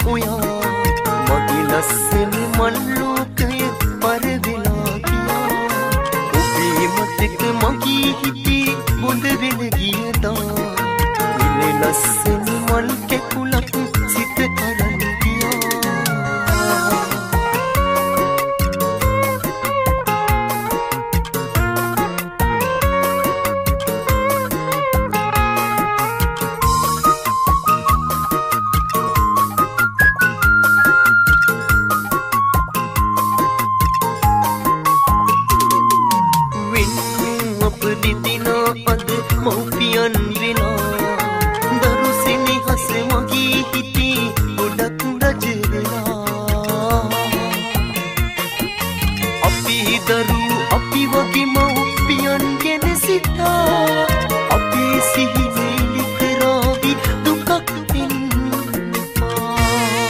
ඔයා මගේ ලස්සන මල් ලෝකය පරවෙලා ගියා ඔබේ මතක මගේ හිතේ බොඳ වෙන ගියදා මෙන්න ලස්සන මල් කැකුලක් සිත අරන් මෞපියන් වෙලා දරු සෙනෙහස මගේ හිතේ ගොඩක් රජ වෙලා අපි දරු අපි වගේ මෞපියන් ගැන සිතා අපේ සිහිනේ නිතරාවි දුකක් වෙන්නවා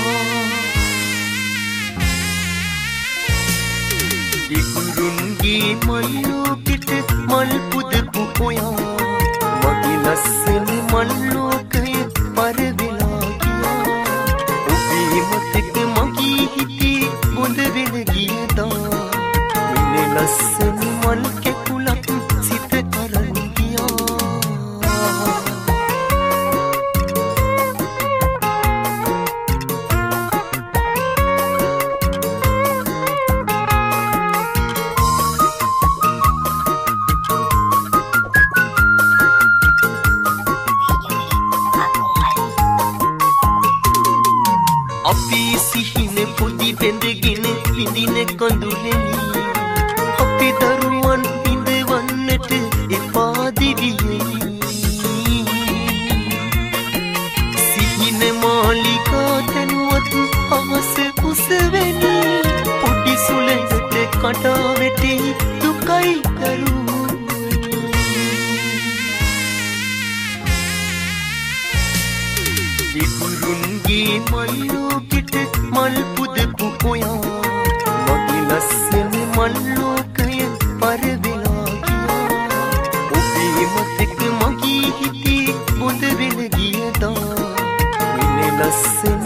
ඉකුරුන්ගේ මල්ලෝකෙට මල් පුදපු ඔයා ලස්සන මල් ලෝකය පරවෙලා ගියා ඔබේ මතක මගේ හිතේ බොඳ වෙන ගියදා මෙන්න ලස්සන මල් කැකුලක් සිත අරන් අපේ සිහින පොඩි බැඳගෙන විඳින කඳුලෙනි අපේ දරුවන් විඳවන්නට එපා දිවියෙනි සිහින මාලිකා තනුවත් අවස කුසවෙනි පොඩි සුළඟට කඩා වැටෙයි දුකයි දරුවනි ඉකුරුන්ගේ මල් ලෝකෙට මල් පුදපු ඔයා මගේ ලස්සන මල් ලෝකය පරවෙලා ගියා ඔබේ මතක මගේ හිතේ බොඳ වෙන ගියදා මෙන්න ලස්සන